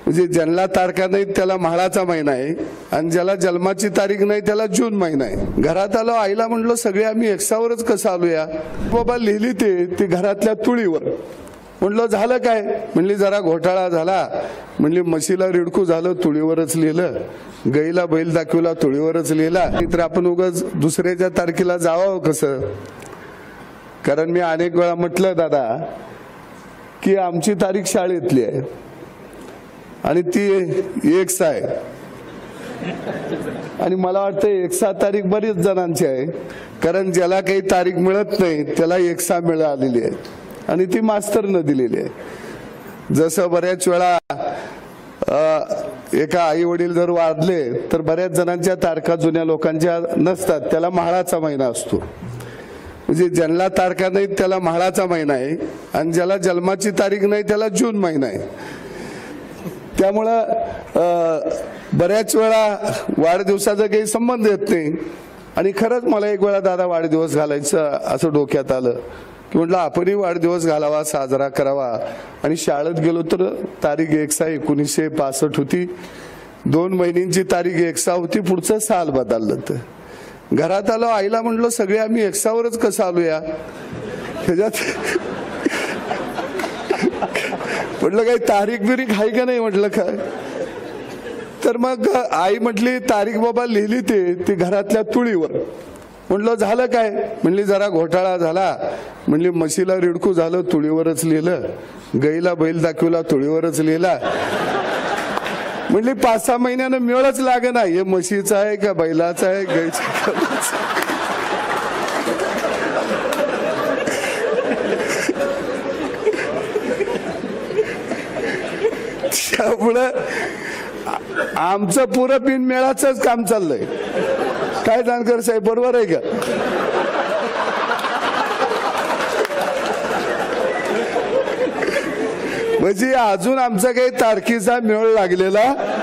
म्हणजे ज्यांना तारखा नाही त्याला म्हाळाचा महिना आहे आणि ज्याला जन्माची तारीख नाही त्याला जून महिना आहे। घरात आलो, आईला म्हणलो सगळे आम्ही एकसावरच कसं आलोया? बाबा लिहिली ते घरातल्या तुळीवर। म्हणलं झालं काय? म्हणली जरा घोटाळा झाला। म्हणली म्हशीला रिडकू झालं, तुळीवरच लिहिलं। गाईला बैल दाखवला, तुळीवरच लिहिला। तर आपण उगाच दुसऱ्याच्या तारखेला जावं कसं? कारण मी अनेक वेळा म्हटलं दादा की आमची तारीख शाळेतली आहे आणि ती 1 आहे आणि मला वाटतं 1 तारीख बरीच जणांची आहे, कारण ज्याला काही तारीख मिळत नाही त्याला 1 मिळालेली आहे आणि ती मास्तरनं दिलेली आहे। जसं बऱ्याच वेळा एका आई वडील जर वारले तर बऱ्याच जणांच्या तारखा जुन्या लोकांच्या नसतात, त्याला म्हाळाचा महिना असतो। म्हणजे ज्यांना तारखा नाही त्याला म्हाळाचा महिना आहे आणि ज्याला जन्माची तारीख नाही त्याला जून महिना आहे। त्यामुळं बऱ्याच वेळा वाढदिवसाचा काही संबंध येत नाही। आणि खरंच मला एक वेळा दादा वाढदिवस घालायचं असं डोक्यात आलं की म्हटलं आपणही वाढदिवस घालावा, साजरा करावा। आणि शाळेत गेलो तर तारीख 1965 होती, 2 महिन्यांची तारीख 1 होती, पुढचं साल बदललं। तर घरात आलो, आईला म्हणलो सगळे आम्ही 1वरच कसं आलोया? ह्याच्यात म्हटलं काही तारीख बिरीख आहे का नाही? म्हटलं काय? तर मग आई म्हटली तारीख बाबा लिहिली ते घरातल्या तुळीवर। म्हणलं झालं काय? म्हणली जरा घोटाळा झाला। म्हणली म्हशीला रिडकू झालं, तुळीवरच लिहिलं। गाईला बैल दाखवला, तुळीवरच लिहिला। म्हणली 5-6 महिन्यानं मिळच लागेना, हे म्हशीचं आहे का बैलाचं आहे गाईचं? त्यामुळं आमचं पुरं बिनमेळाचंच काम चाललंय। काय जानकर साहेब, बरोबर आहे का? म्हणजे अजून आमचा काही तारखेचा मेळ लागलेला